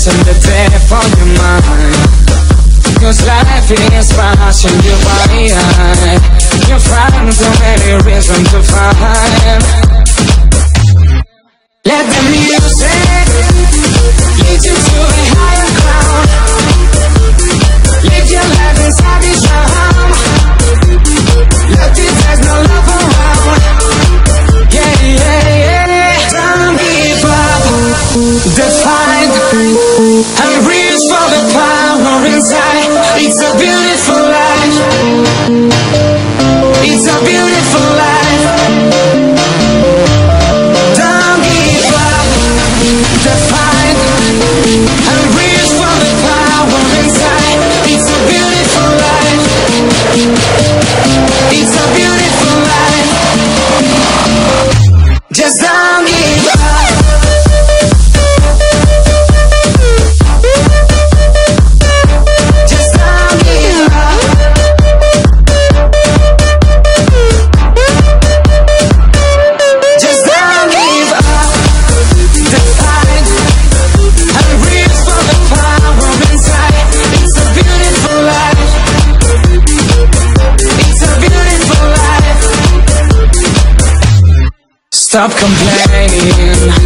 in the depth of your mind. 'Cause life is passing you by. You find so many reasons to find. Let the music lead you to a higher ground. Live your life inside this drum. Look, there's no love around. Yeah, yeah, yeah. Don't give up. Define and reach for the power inside. It's a beautiful life. It's a beautiful life. Don't give up. Define and reach for the power inside. It's a beautiful life. It's a beautiful life. Just don't give up. Stop complaining.